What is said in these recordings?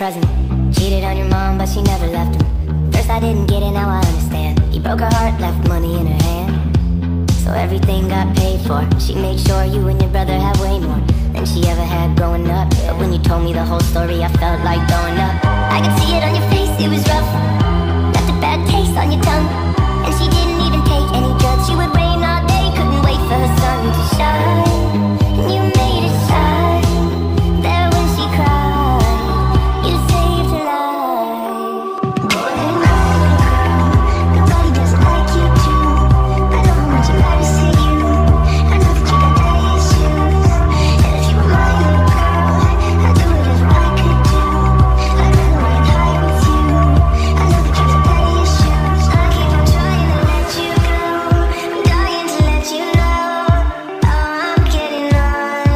present. Cheated on your mom, but she never left him. First I didn't get it, now I understand. He broke her heart, left money in her hand. So everything got paid for. She made sure you and your brother have way more than she ever had growing up. But when you told me the whole story, I felt like throwing up. I could see it on your face, it was rough. Left a bad taste on your tongue. And she didn't even take any drugs. She would rain all day, couldn't wait for her sun to shine. And you made it shine. There when she cried, you saved her life. Go ahead, girl. Nobody doesn't like you too. I know how much it matters to you. I know that you got daddy issues. And if you were my little girl, I'd do whatever I could do. I'd run away and hide with you. I know that you got daddy issues. I keep on trying to let you go. I'm dying to let you know how I'm getting on.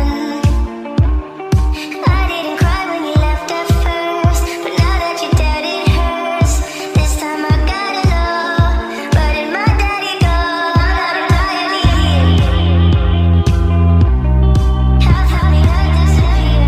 I didn't cry when you left at first, but now that you're dead it hurts. This time I gotta know, where did my daddy go? I'm not entirely how did I disappear?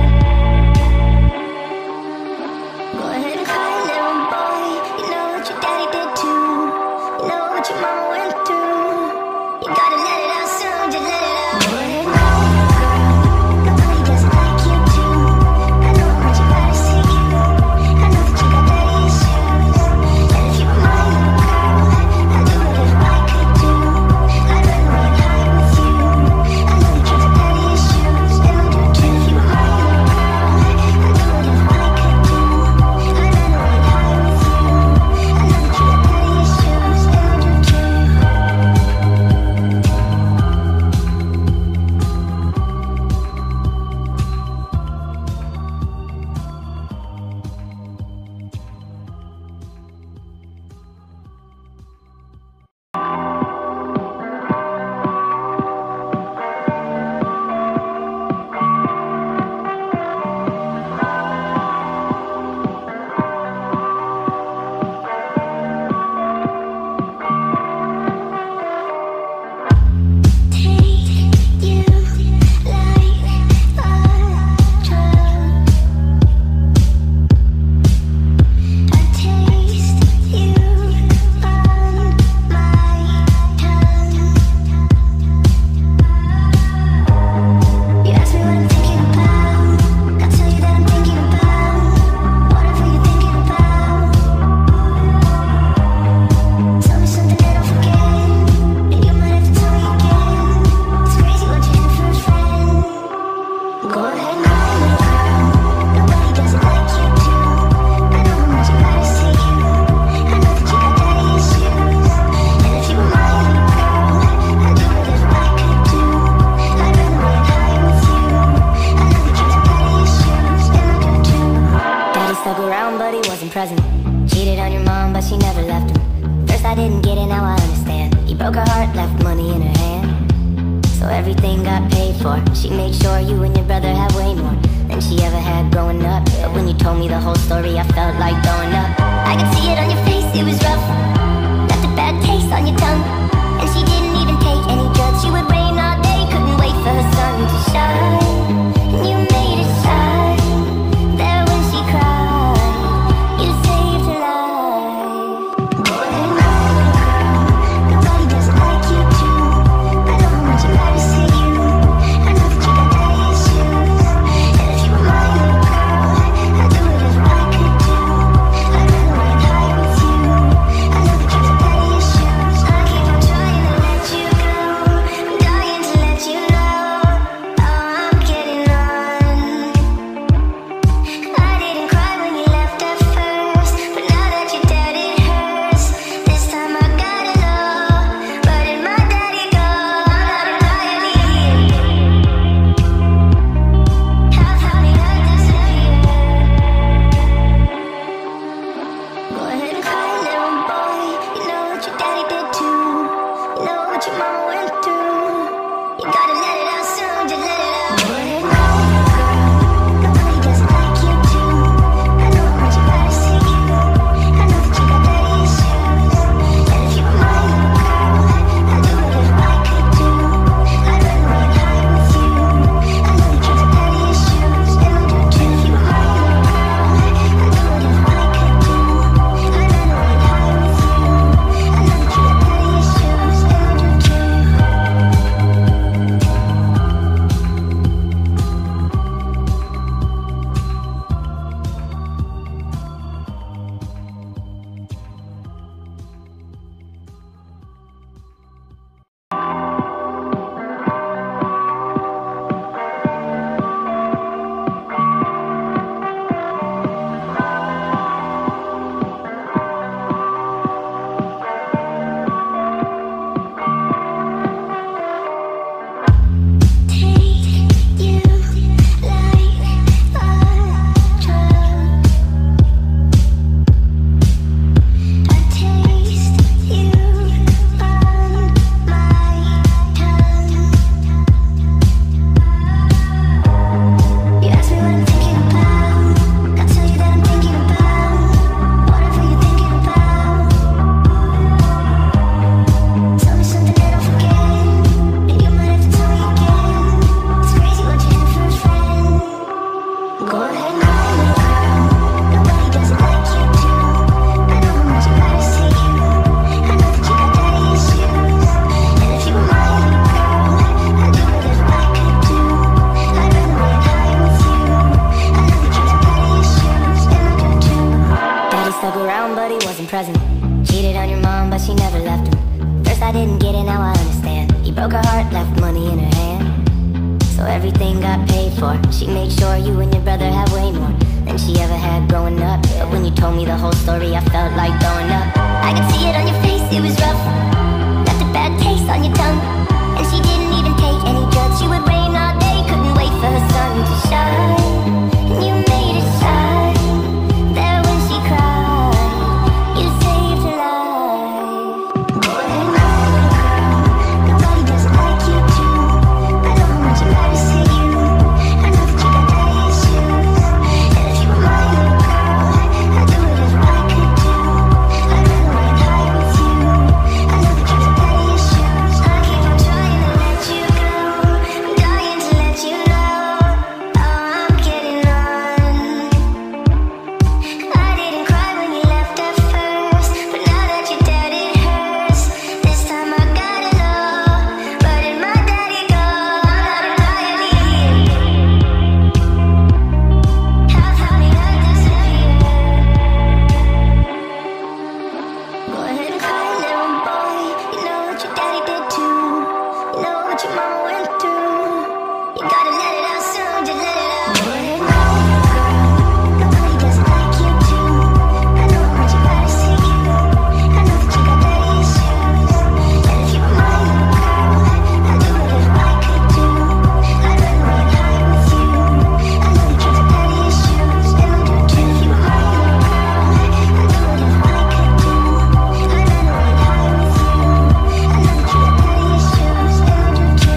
Go ahead and cry, little boy. You know what your daddy did too. You know what your mama went through. You gotta let it out soon, just let it out. Go ahead and cry, girl. Nobody doesn't like you too. I know how much it matters to you. I know that you got daddy issues. And if you were my little girl, I'd do whatever I could do. I'd run away and hide with you. I know that you got daddy issues, and I do too. If you were my little girl, I'd do whatever I could do. I'd run away and hide with you. I know that you got daddy issues, and I do too. Stuck around, but he wasn't present. Cheated on your mom, but she never left him. First I didn't get it, now I understand. He broke her heart, left money in her hand. So everything got paid for. She made sure you and your brother have way more than she ever had growing up. But when you told me the whole story, I felt like throwing up. I could see it on your face, it was rough. Left a bad taste on your tongue. And she didn't even take any drugs. She would rain all day, couldn't wait for her sun to shine. And you made it shine. There when she cried, you saved her life. Go ahead, girl. Nobody doesn't like you too. I know how much it matters to you. I know that you got daddy issues. And if you were my little girl, I'd do whatever I could do. I'd run away and hide with you. I know that you got daddy issues. I keep on but she never left him. First I didn't get it, now I understand. He broke her heart, left money in her hand. So everything got paid for. She made sure you and your brother have way more than she ever had growing up. But when you told me the whole story, I felt like throwing up. I could see it on your face, it was rough. Left a bad taste on your tongue. And she didn't even take any drugs. She would rain all day, couldn't wait for her sun to shine. And you made it shine. There when she cried, you saved her life. Boy, nobody doesn't like you too. I know how much it matters to you. I know that you got daddy issues. And if you were my little girl, I'd do whatever I could do. I'd run away and hide with you. I know that you got daddy issues. I keep on trying to let you go. I'm dying to let you know how I'm getting on. I didn't cry when you left at first, but now that you're dead it hurts. This time I gotta know, where did my daddy go? I'm not a liar. How me not disappear? Go ahead and cry, little boy. You know what your daddy did too. You know what your mama went through. You gotta let it out soon, just let it out. Go ahead and cry, little girl. Nobody doesn't like you too. I know how much it matters to you. I know that you got daddy issues. And if you were my little girl, I'd do whatever I could do. I'd run away and hide with you. I know that you got daddy issues, and I do too. If you were my little girl, I'd do whatever I could do. I'd run away and hide with you. I know that you got daddy issues, and I do too.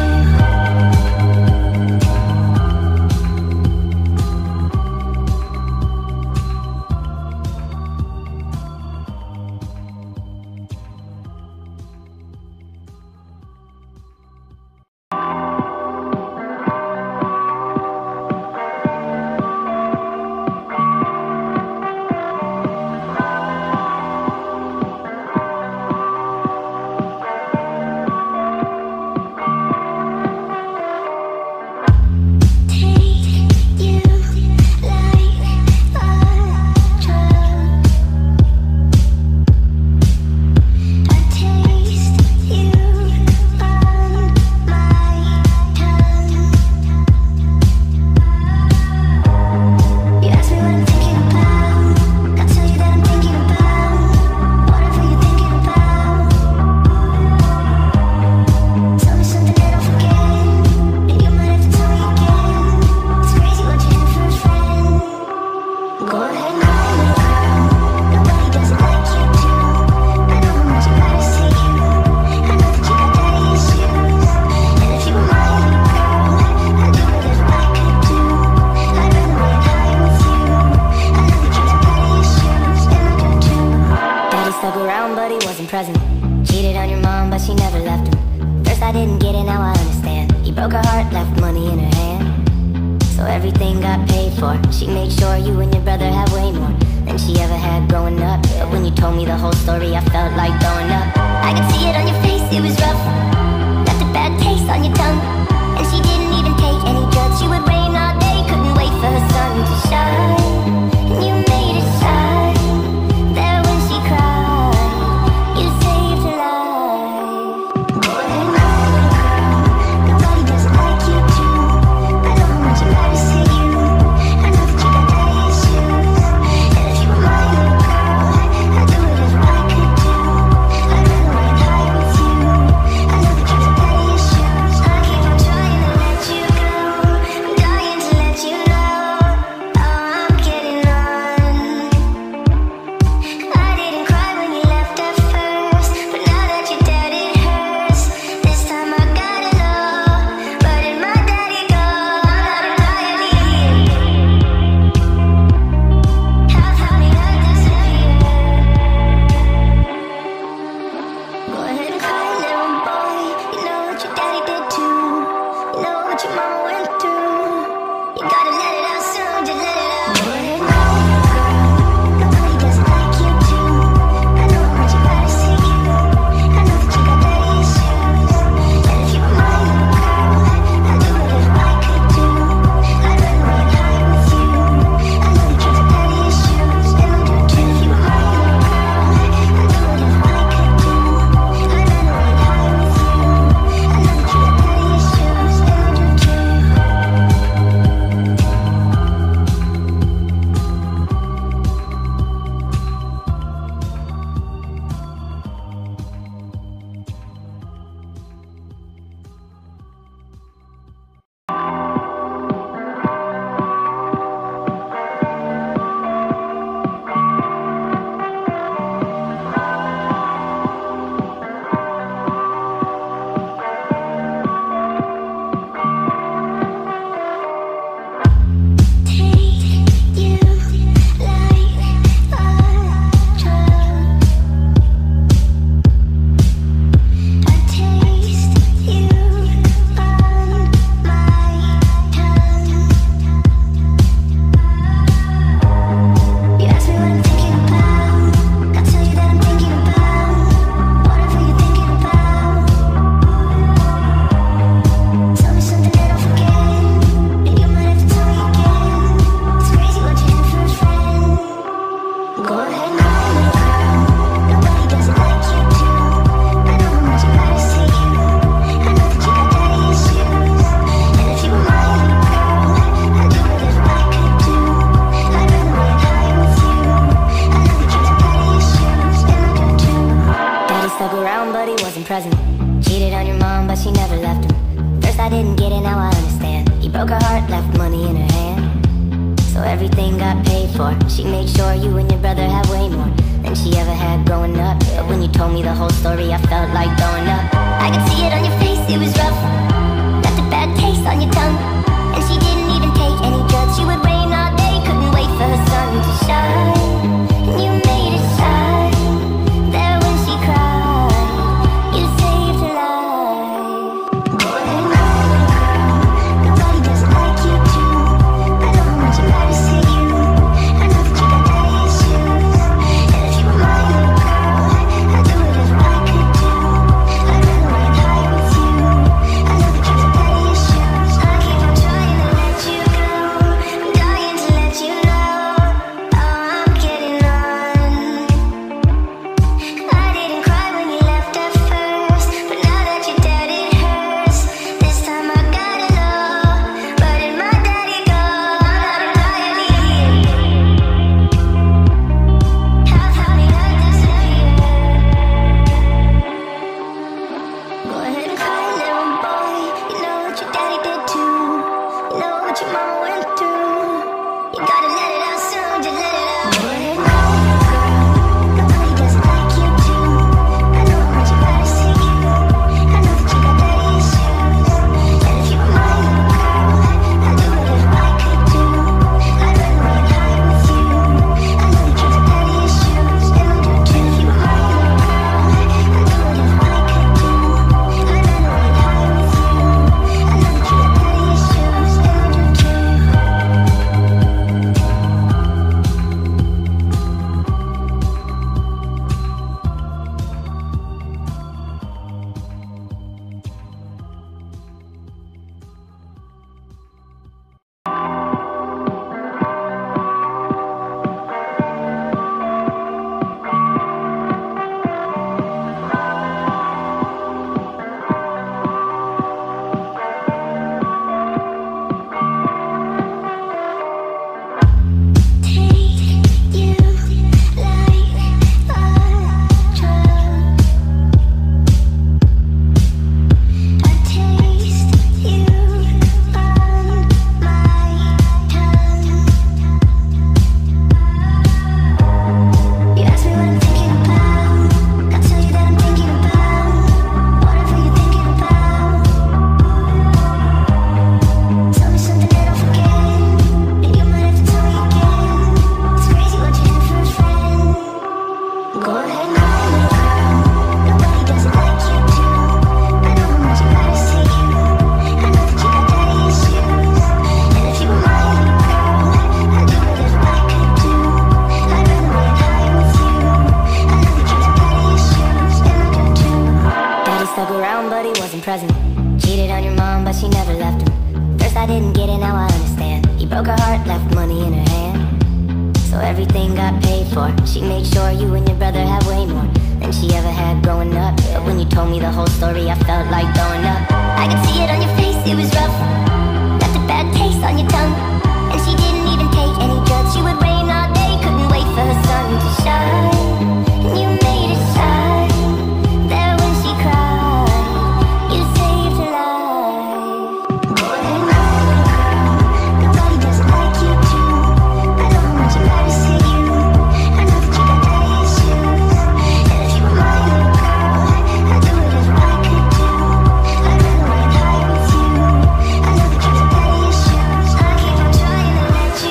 Stuck around, but he wasn't present. Cheated on your mom, but she never left him. First I didn't get it, now I understand. He broke her heart, left money in her hand. So everything got paid for. She made sure you and your brother have way more than she ever had growing up. But when you told me the whole story, I felt like throwing up. I could see it on your face, it was rough. Left a bad taste on your tongue. And she didn't even take any drugs. She would rain all day, couldn't wait for her sun to shine. And you made it shine. There when she cried, you saved her life. Boy, nobody doesn't like you too. I know how much it matters to you. I know that you got daddy issues. And if you were my little girl, I'd do whatever I could do. I'd run away and hide with you. stuck around, but he wasn't present. Cheated on your mom, but she never left him. First I didn't get it, now I understand. He broke her heart, left money in her hand. So everything got paid for. She made sure you and your brother have way more than she ever had growing up. But when you told me the whole story, I felt like throwing up. I could see it on your face, it was rough. Left a bad taste on your tongue. And she didn't even take any drugs. She would rain all day, couldn't wait for her sun to shine. And you made it shine. There when she cried, you saved her life. Go ahead and cry, nobody doesn't like you too. I know how much it matters to you. I know that you got daddy issues. And if you were my little girl, I'd do whatever I could do. I'd run away and hide with you. I know that you got daddy issues. I keep on trying to let you go. I'm dying to let you know how I'm getting on. I didn't cry when you left at first, but now that you're dead it hurts. This time I gotta know, where did my daddy go? How did I leave? How did I disappear? Go ahead and cry, little boy. You know what your daddy did too. You know what your mama went through. You gotta let it out soon, just let it out. Go ahead and cry, girl. Nobody doesn't like you too. I know how much it matters to you. I know that you got daddy issues. And if you were my little girl, I'd do whatever I could do. I'd run away and hide with you. I know that you got daddy issues, and I do too. If you were my little girl, I'd do whatever I could do. I'd run away and hide with you. I know that you got daddy issues, and I do too. Stuck around, but he wasn't present. Cheated on your mom, but she never left him. First I didn't get it, now I understand. He broke her heart, left money in her hand. So everything got paid for. She made sure you and your brother have way more than she ever had growing up. But when you told me the whole story, I felt like throwing up. I could see it on your face, it was rough. Left a bad taste on your tongue. And she didn't even take any drugs. She would rain all day, couldn't wait for her sun to shine. And you made it shine. There when she cried, you saved her life. Go ahead and cry, girl. Nobody doesn't like you too. I know how much it matters to you. I know that you got daddy issues. And if you were my little girl, I'd do whatever I could do. I'd run away and hide with you. I know that you got daddy issues. I keep on trying to let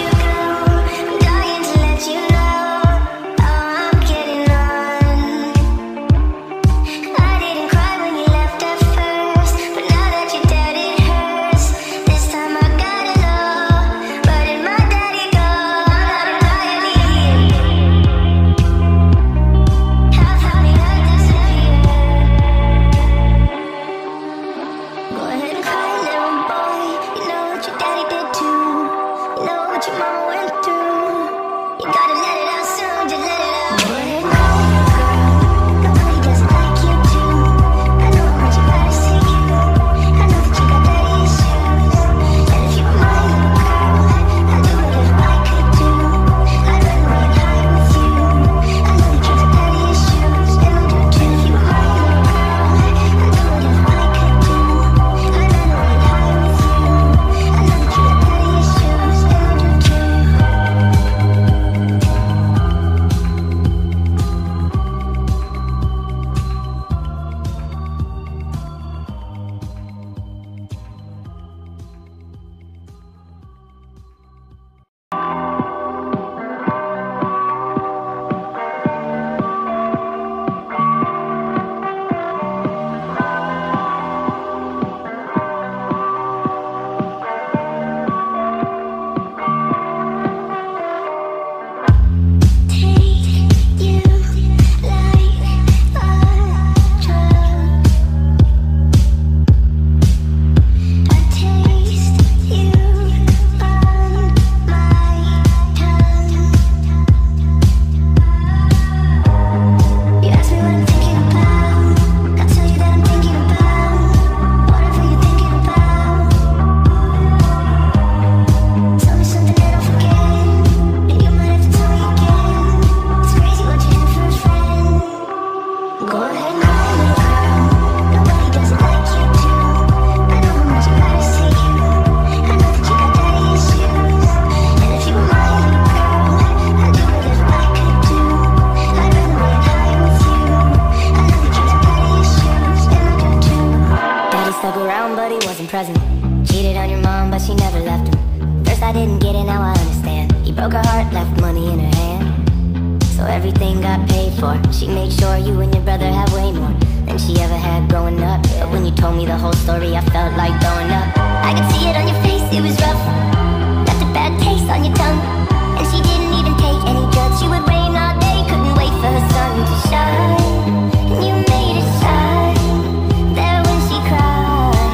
Present. Cheated on your mom, but she never left him. First I didn't get it, now I understand. He broke her heart, left money in her hand. So everything got paid for. She made sure you and your brother have way more than she ever had growing up. But when you told me the whole story, I felt like throwing up. I could see it on your face, it was rough. Left a bad taste on your tongue. And she didn't even take any drugs. She would rain all day, couldn't wait for her sun to shine. And you made it shine there when she cried.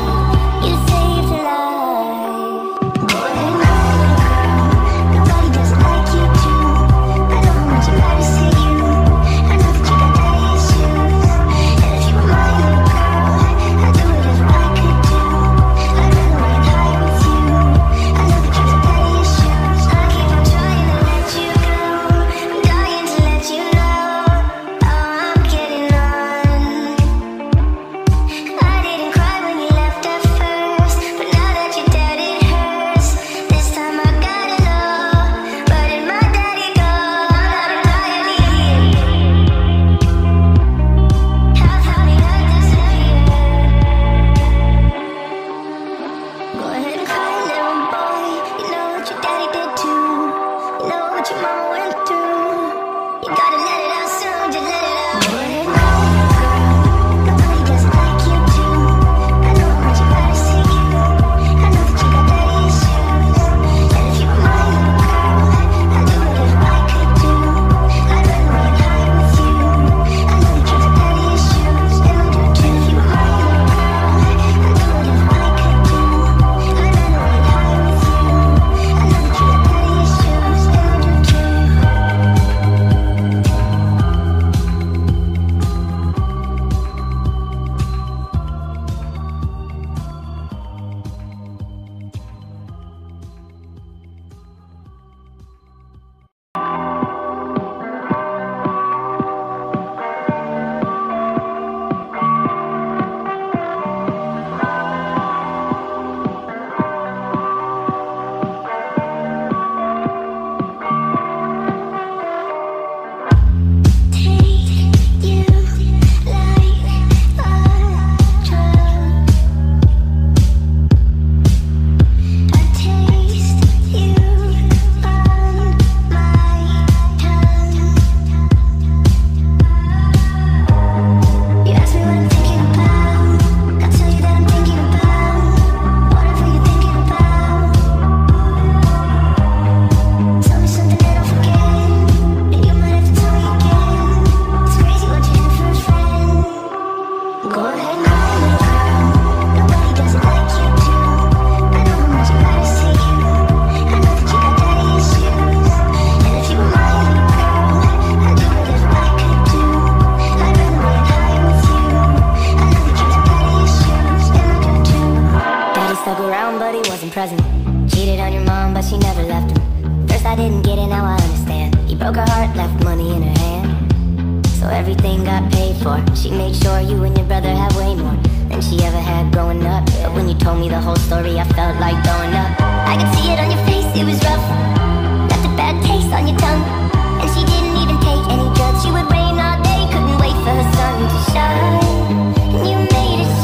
Present. Cheated on your mom, but she never left him. First I didn't get it, now I understand. He broke her heart, left money in her hand. So everything got paid for. She made sure you and your brother have way more than she ever had growing up. But when you told me the whole story, I felt like throwing up. I could see it on your face, it was rough. Left a bad taste on your tongue. And she didn't even take any drugs. She would rain all day, couldn't wait for her sun to shine. And you made it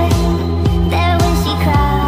shine there when she cried.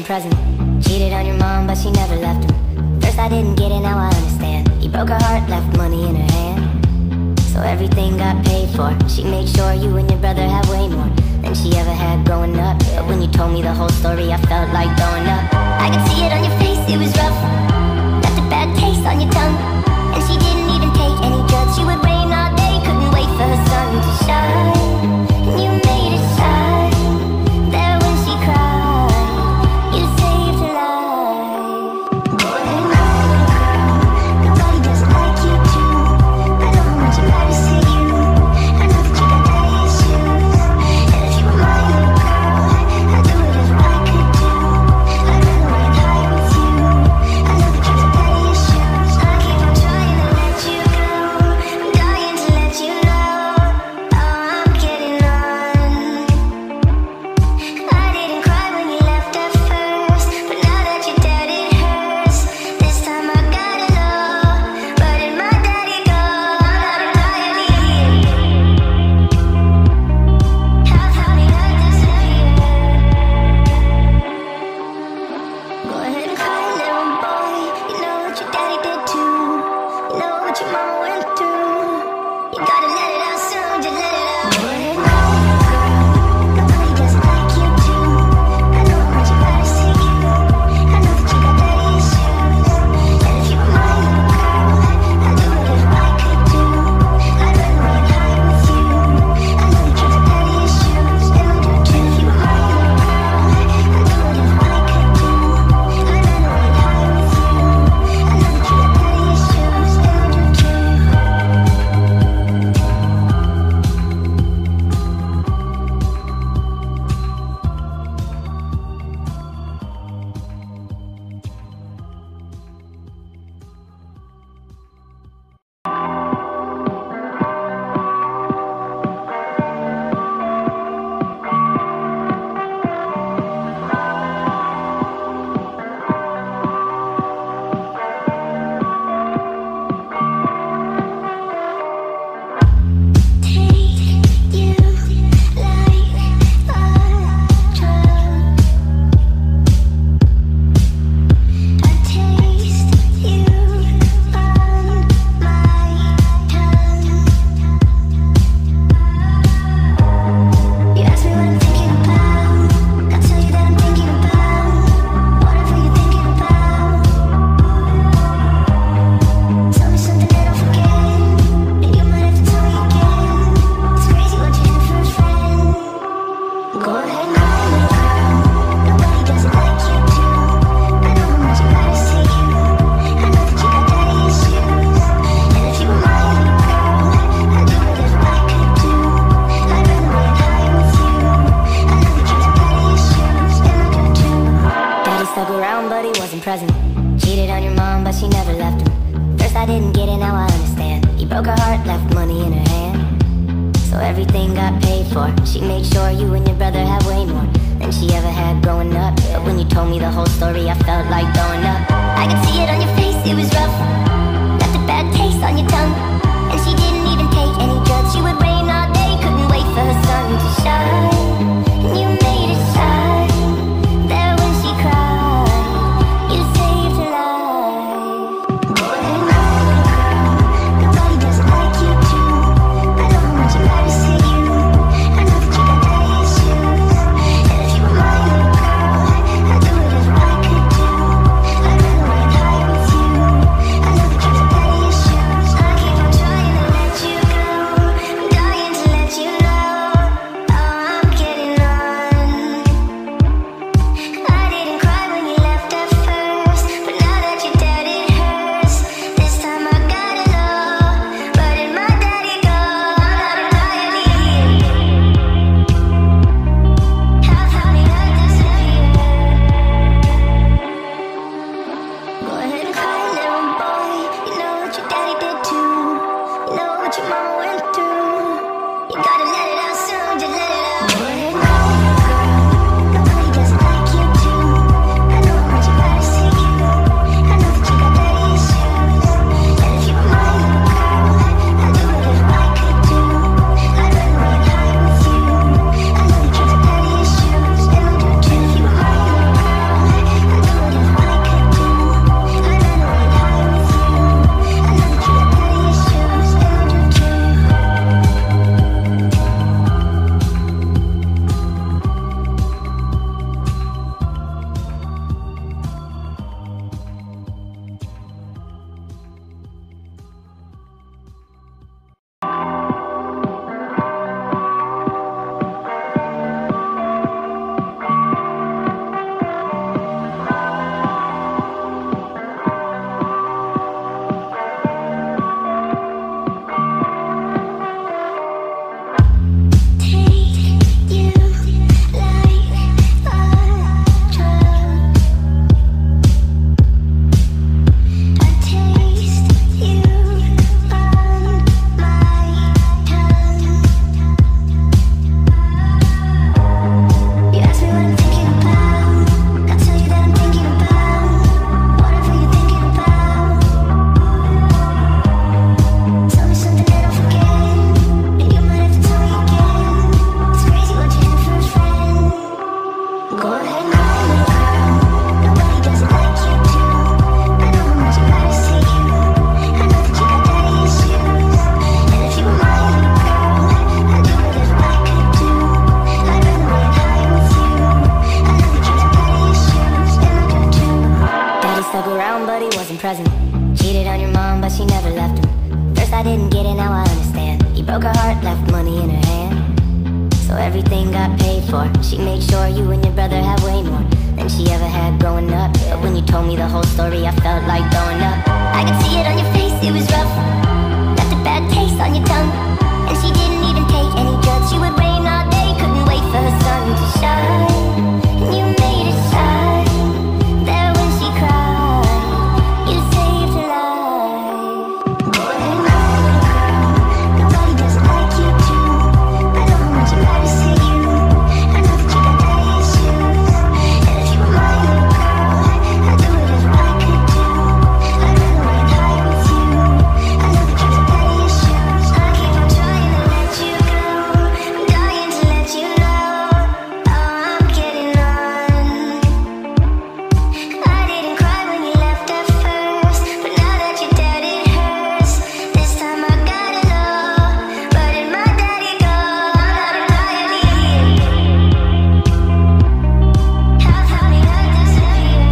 wasn't present. Cheated on your mom, but she never left him. First I didn't get it, now I understand. He broke her heart, left money in her hand. So everything got paid for. She made sure you and your brother have way more than she ever had growing up. But when you told me the whole story, I felt like throwing up. I could see it on your face, it was rough. Left a bad taste on your tongue. And she didn't even take any drugs. She would rain all day, couldn't wait for her sun to shine. And you made it shine. There when she cried, you saved her life. Go ahead and cry, girl. Nobody doesn't like you too. I know how much you gotta say you. I know that you got daddy issues. And if you were my little girl, I'd do whatever I could do. I'd run away and hide with you. I know that you got daddy issues. I keep on trying to let you go. I'm dying to let you know. Oh, I'm getting on. I didn't cry when you left at first, but now that you're dead it hurts. This time I gotta know, where did my daddy go? I'm not entirely. How did I disappear? Go ahead and cry, little boy. You know what your daddy did too. You know what your mama went through. You gotta let it out soon, just let it out. Go ahead and cry, girl. Nobody doesn't like you too. I know how much you gotta say you. I know that you got daddy issues. And if you were my little girl, I'd do whatever I could do. I'd run away and hide with you. I know that you got daddy issues, and I do too. If you were my little girl, I'd do whatever I could do. I'd run away and hide with you. I know that you got daddy issues, and I do too. Daddy stuck around, but he wasn't present. Cheated on your mom, but she never left him. First I didn't get it, now I understand. He broke her heart, left money in her hand. So everything got paid for. She made sure you and your brother have way more than she ever had growing up. But when you told me the whole story, I felt like throwing up. I could see it on your face, it was rough. Left a bad taste on your tongue. And she didn't even take any drugs. She would rain all day, couldn't wait for her sun to shine. And you made it shine. There when she cried, you saved her life. Go ahead and cry, girl. Nobody doesn't like you too. I know how much you gotta say you. I know that you got daddy issues. And if you were my little girl, I'd do whatever I could do. I'd run away and hide with you. I know that you got daddy issues. I keep on trying to let you go. I'm dying to let you know. Oh, I'm getting on. I didn't cry when you left at first, but now that you're dead it hurts. This time I gotta know, where did my daddy go? I'm not entirely. How did I disappear? Go ahead and cry, little boy. You know what your daddy did too. You know what your mama went through. You gotta let it out soon, just let it out. Go ahead and cry, girl. Nobody doesn't like you too. I know how much you gotta say you. I know that you got daddy issues. And if you were my little girl, I'd do whatever I could do. I'd run away and hide with you. I know that you got daddy issues, and I do too. If you were my little girl, left money in her hand. So everything got paid for. She made sure you and your brother have way more than she ever had growing up. But when you told me the whole story, I felt like throwing up. I could see it on your face, it was rough. Left a bad taste on your tongue. And she didn't even take any drugs. She would rain all day, couldn't wait for her sun to shine. And you made it shine. There when she cried, you saved her life. Go ahead, girl. Nobody doesn't like you too. I know how much it matters to you. I know that you got daddy issues. And if you were my little girl, I'd do whatever I could do. I'd run away and hide with you. I know that you got daddy issues. I keep on trying to let you go. I'm dying to let you know how I'm getting on. I didn't cry when you left at first, but now that you're dead it hurts. This time I gotta know, where did my daddy go? I'm not entirely how funny that disappeared.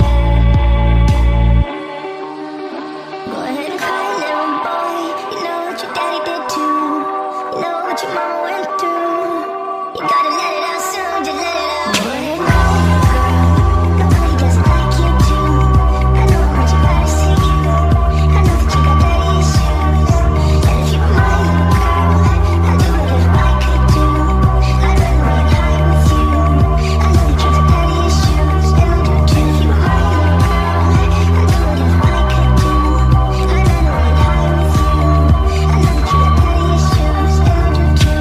Go ahead and cry, little boy. You know what your daddy did too. You know what your mama went through. You gotta let it out soon, just let it out. Go ahead and cry, girl. Nobody doesn't like you too. I know how much it matters to you. I know that you got daddy issues. And if you were my little girl, I'd do whatever I could do. I'd run away and hide with you. I know that you got daddy issues, and I do too. If you were my little girl, I'd do whatever I could do. I'd run away and hide with you. I know that you got daddy issues, and I do too.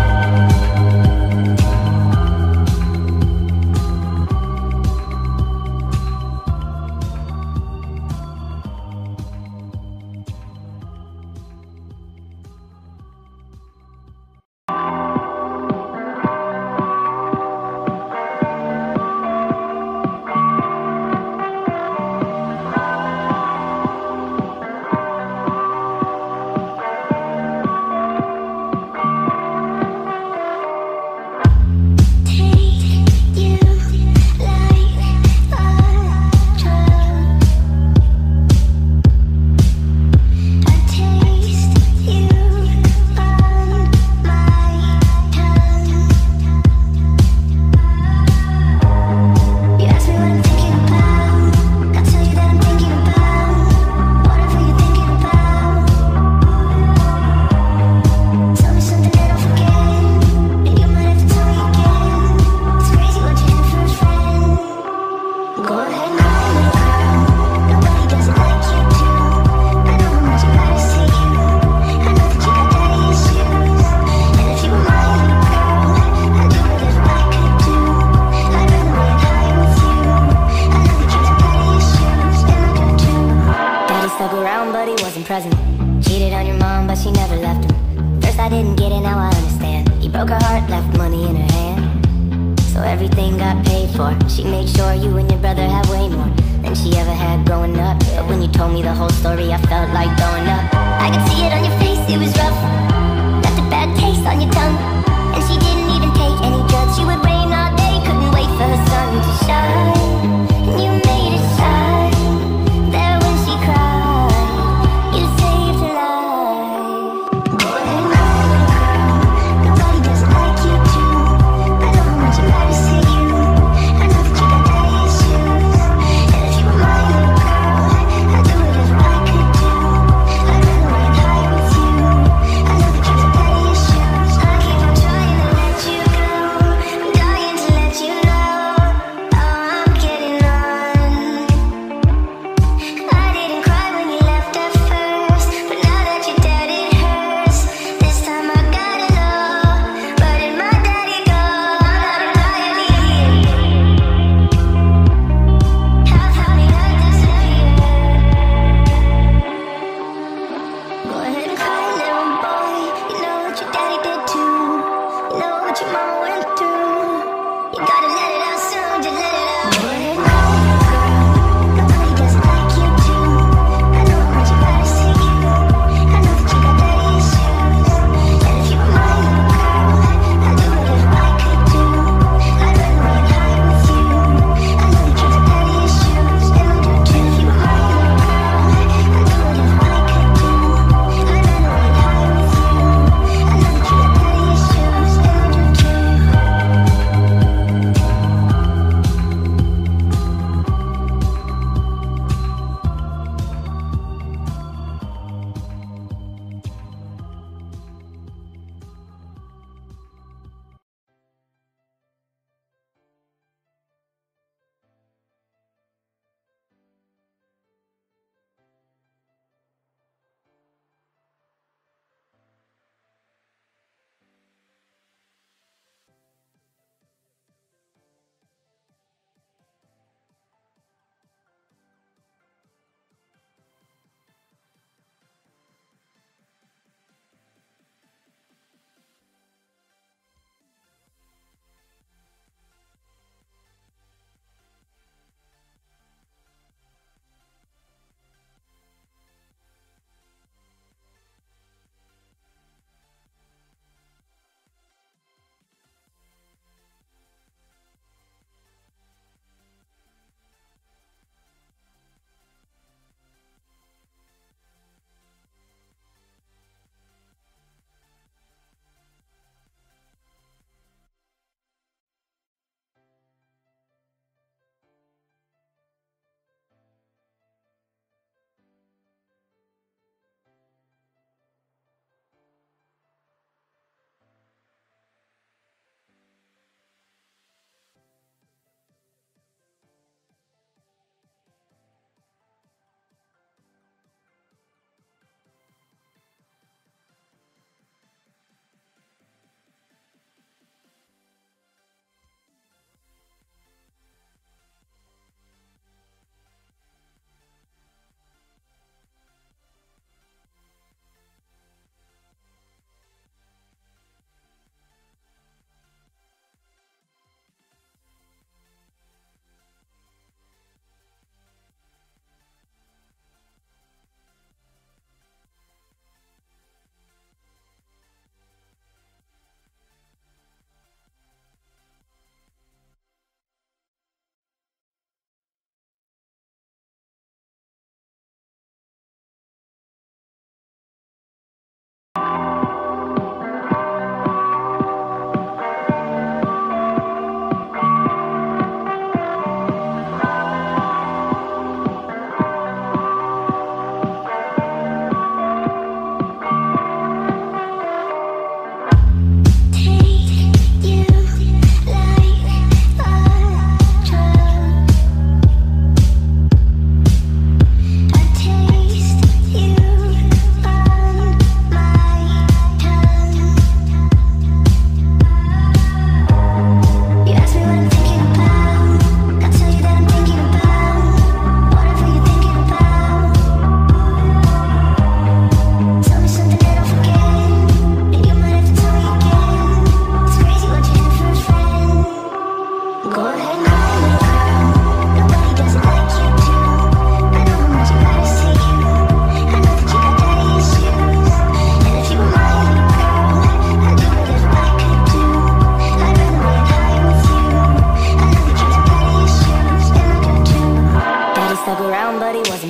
Daddy stuck around, but he wasn't present. Cheated on your mom, but she never left him. First I didn't get it, now I understand. He broke her heart, left money in her hand. So everything got paid for. She made sure you and your brother have way more than she ever had growing up. But when you told me the whole story, I felt like throwing up. I could see it on your face, it was rough. Left a bad taste on your tongue. And she didn't even take any drugs. She would rain all day, couldn't wait for her sun to shine. And you made it shine. There when she cried, you saved her life. Go ahead, girl. Nobody doesn't like you too. I know how much it matters to you. I know that you got daddy issues. And if you were my little girl, I'd do whatever I could do. I'd run away and hide with you. I know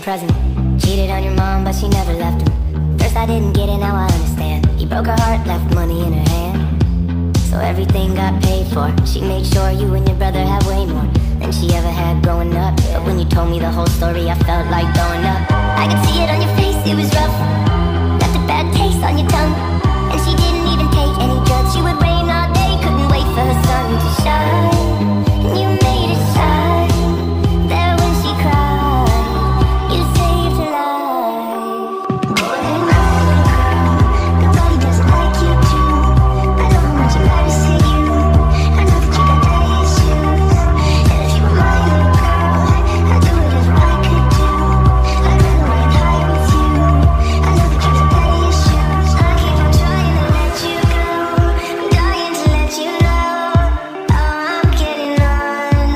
present. Cheated on your mom, but she never left him. First I didn't get it, now I understand. He broke her heart, left money in her hand. So everything got paid for. She made sure you and your brother have way more than she ever had growing up. But when you told me the whole story, I felt like throwing up. I could see it on your face, it was rough. Left a bad taste on your tongue. And she didn't even take any drugs. She would rain all day, couldn't wait for her sun to shine. And you made it shine. There when she cried, you saved her life. Go ahead, girl. Nobody doesn't like you too. I know how much it matters to you. I know that you got daddy issues. And if you were my little girl, I'd do whatever I could do. I'd run away and hide with you. I know that you got daddy issues. I keep on trying to let you go. I'm dying to let you know how I'm getting on.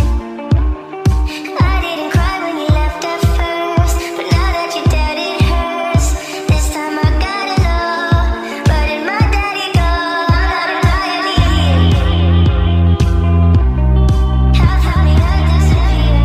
I didn't cry when you left at first, but now that you're dead it hurts. This time I gotta know, where did my daddy go? I'm not a liar. How did I disappear?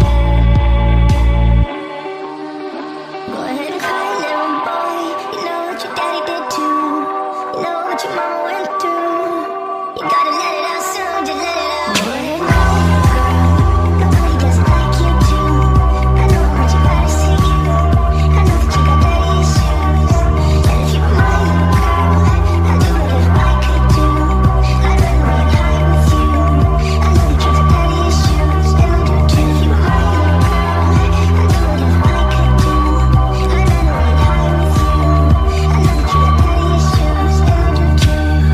Go ahead and cry, little boy. You know what your daddy did too. You know what your mama went through. You gotta let it out soon, just let it out. Go ahead, girl. Nobody doesn't like you too. I know how much it matters to you. I know that you got daddy issues. And if you were my little girl, I'd do whatever I could do. I'd run away and hide with you. I know that you got daddy issues, and I do too. If you were my little girl, I'd do whatever I could do. I'd run away and hide with you. I know that you got daddy issues, and I do too.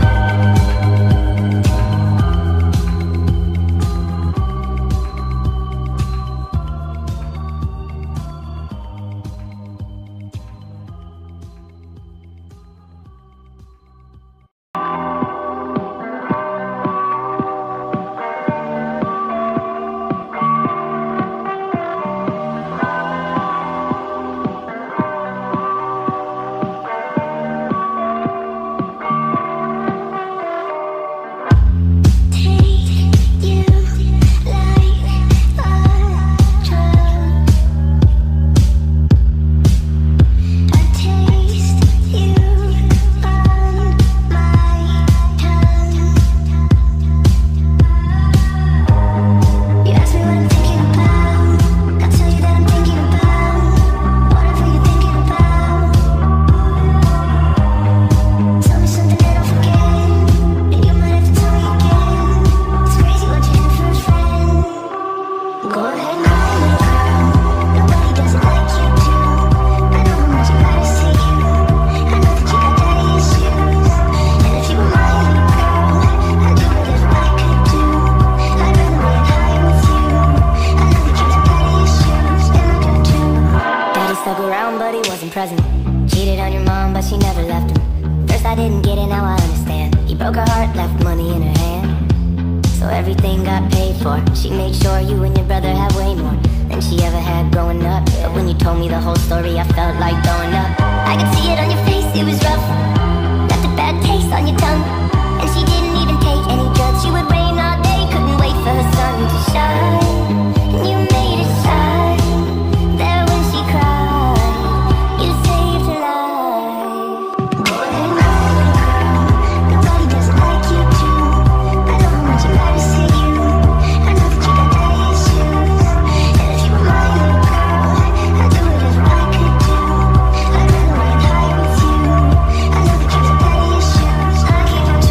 Stuck around, but he wasn't present. Cheated on your mom, but she never left him. First I didn't get it, now I understand. He broke her heart, left money in her hand. So everything got paid for. She made sure you and your brother have way more than she ever had growing up. But when you told me the whole story, I felt like throwing up. I could see it on your face, it was rough. Left a bad taste on your tongue. And she didn't even take any drugs. She would rain all day, couldn't wait for her sun to shine. And you made it shine. There when she cried, you saved her life. Go ahead, girl. Nobody doesn't like you too. I know how much it matters to you. I know that you got daddy issues. And if you were my little girl, I'd do whatever I could do. I'd run away and hide with you. I know that you got daddy issues. I keep on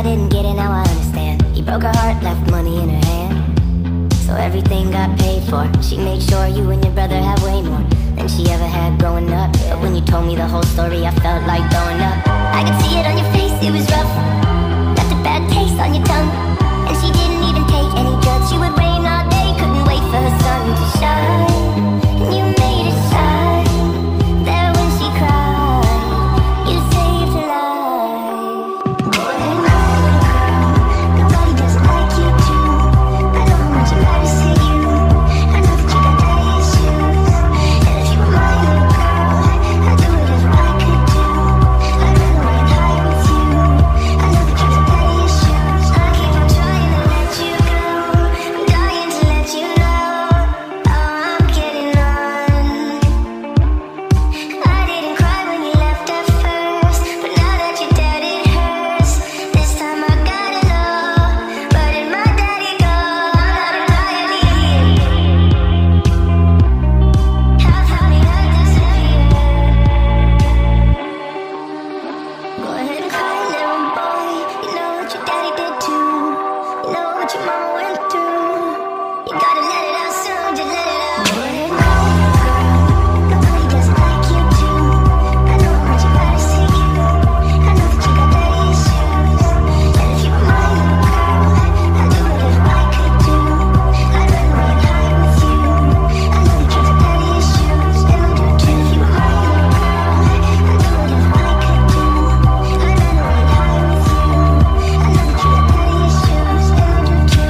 didn't get it, now I understand. He broke her heart, left money in her hand. So everything got paid for. She made sure you and your brother have way more than she ever had growing up. But when you told me the whole story, I felt like throwing up. I could see it on your face, it was rough. Left a bad taste on your tongue. And she didn't even take any drugs. She would rain all day, couldn't wait for her sun to shine. And you made it shine. There when she cried, you saved her life. Go ahead, nobody doesn't like you too. I know how much it matters to you. I know that you got daddy issues. And if you were my little girl, I'd do whatever I could do. I'd run away and hide with you. I know that you got daddy issues. I keep on trying to let you go. I'm dying to let you know how I'm getting on. I didn't cry when you left at first, but now that you're dead it hurts. This time I gotta know, where did my daddy go? I'm dying to how did I disappear? Go ahead and cry, little boy. You know what your daddy did too. You know what your mama went through. You gotta let it out soon, just let it out. Go ahead and cry, girl. Nobody doesn't like you too. I know how much it matters to you. I know that you got daddy issues. And if you were my little girl, I'd do whatever I could do. I'd run away and hide with you. I know that you got daddy issues, and I do too. If you were my little girl, I'd do whatever I could do. I'd run away and hide with you. I know that you got daddy issues, and I do too.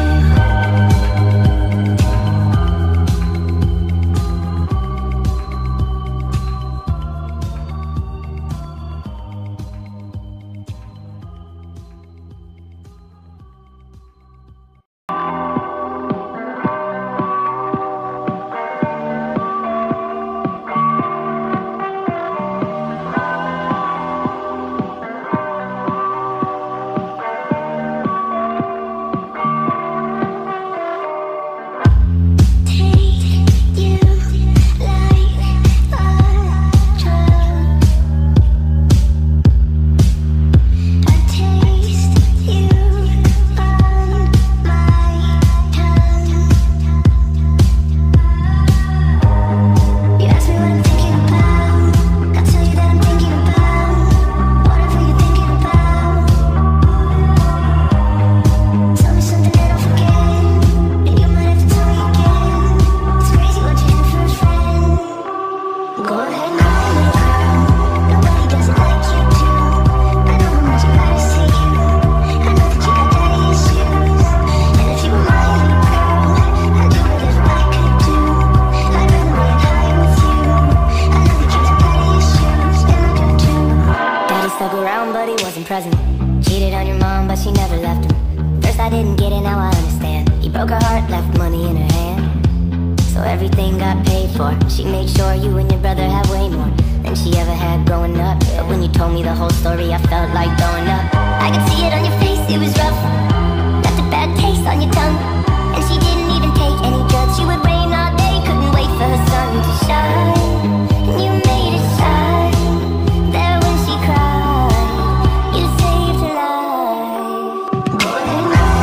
Stuck around, but he wasn't present. Cheated on your mom, but she never left him. First I didn't get it, now I understand. He broke her heart, left money in her hand. So everything got paid for. She made sure you and your brother have way more than she ever had growing up. But when you told me the whole story, I felt like throwing up. I could see it on your face, it was rough. Left a bad taste on your tongue. And she didn't even take any drugs. She would rain all day, couldn't wait for her sun to shine. And you made it shine. There when she cried, you saved her life. Go ahead,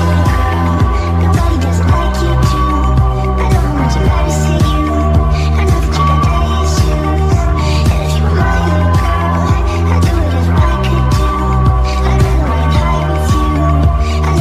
nobody doesn't like you too. I know how much it matters to you. I know that you got daddy issues. And if you were my little girl, I'd do whatever I could do. I'd run away and hide with you. I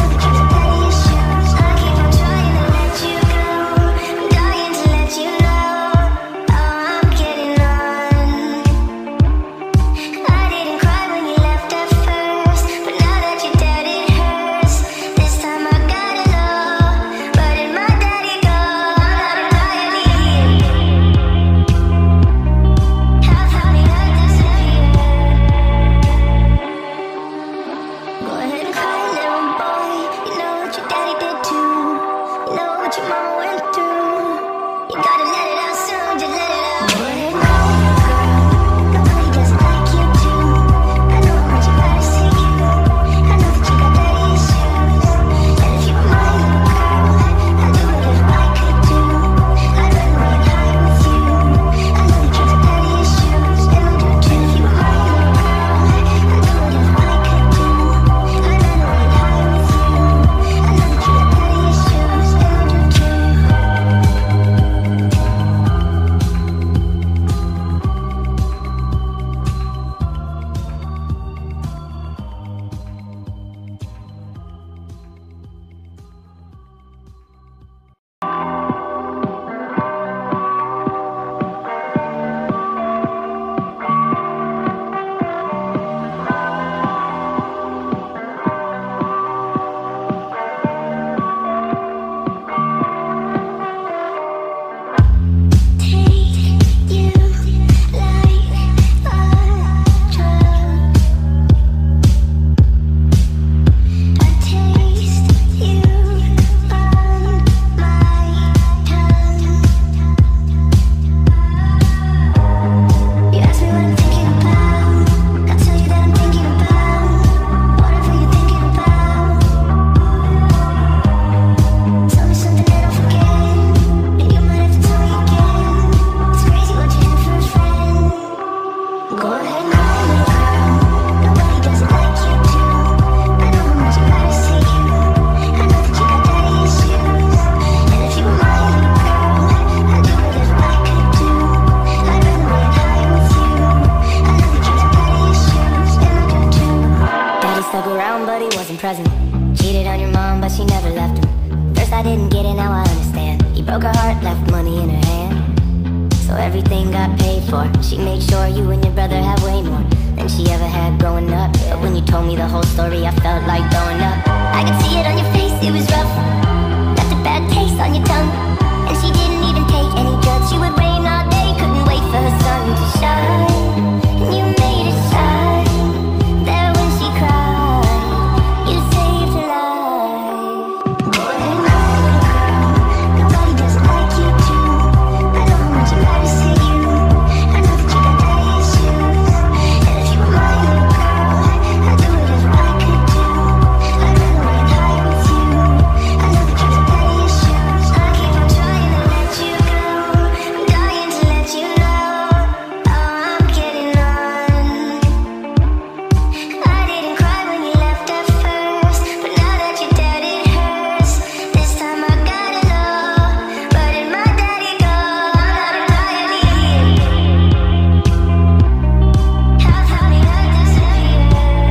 but she never left him. First I didn't get it, now I understand. He broke her heart, left money in her hand. So everything got paid for. She made sure you and your brother have way more than she ever had growing up. But when you told me the whole story, I felt like throwing up. I could see it on your face, it was rough. Left a bad taste on your tongue. And she didn't even take any drugs. She would rain all day, couldn't wait for her sun to shine. And you made it shine. There when she cried, you saved her life. Go ahead and cry. Nobody doesn't like you too. I know how much it matters to you. I know that you got daddy issues. And if you were my little girl, I'd do whatever I could do. I'd run away and hide with you. I know that you got daddy issues. I keep on trying to let you go. I'm dying to let you know how I'm getting on. I didn't cry when you left at first, but now that you're dead it hurts. This time I gotta know, where did my daddy go? I'm not dying. How did I disappear?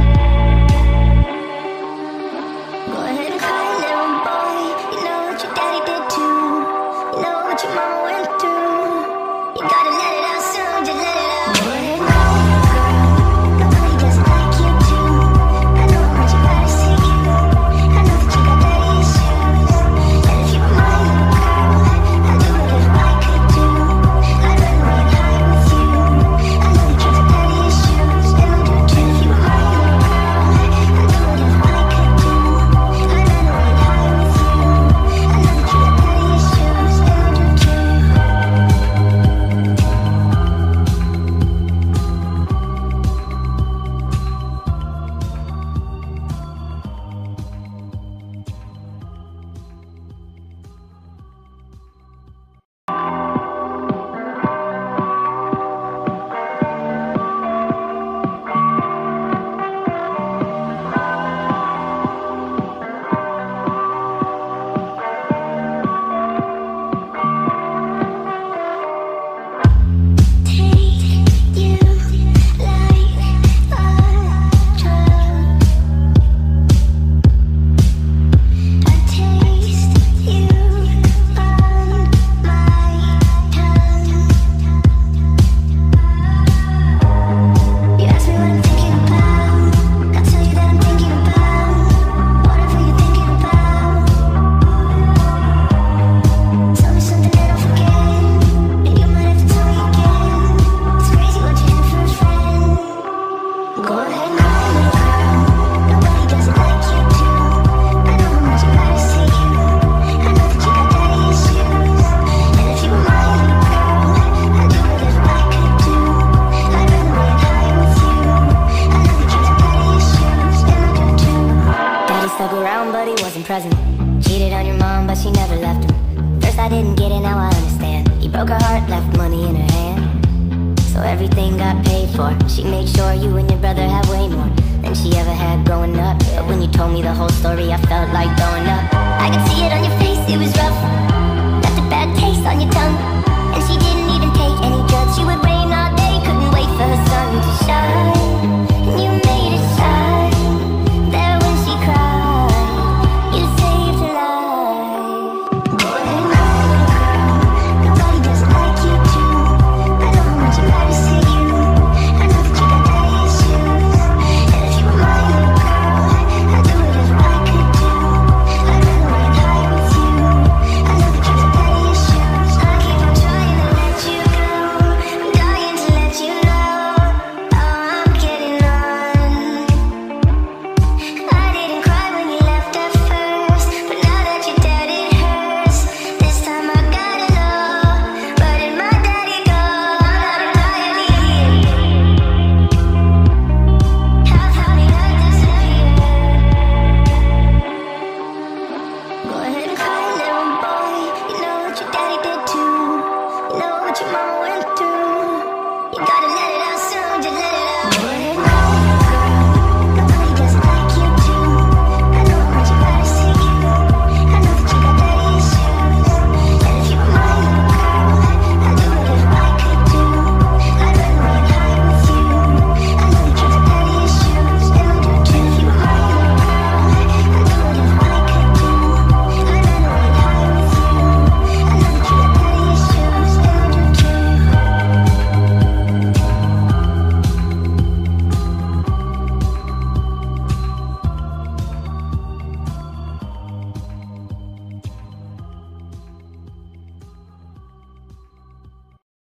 Go ahead and cry, little boy. You know what your daddy did too. You know what your mama went through. You gotta let it out soon, just let it out. Go ahead and cry, girl. Nobody doesn't like you too. I know how much it matters to you. I know that you got daddy issues. And if you were my little girl, I'd do whatever I could do. I'd run away and hide with you. I know that you got daddy issues, and I do too. If you were my little girl, I'd do whatever I could do. I'd run away and hide with you. I know that you got daddy issues, and I do too. Stuck around, but he wasn't present. Cheated on your mom, but she never left him. First I didn't get it, now I understand. He broke her heart, left money in her hand. So everything got paid for. She made sure you and your brother have way more than she ever had growing up. But when you told me the whole story, I felt like throwing up. I could see it on your face, it was rough. Left a bad taste on your tongue.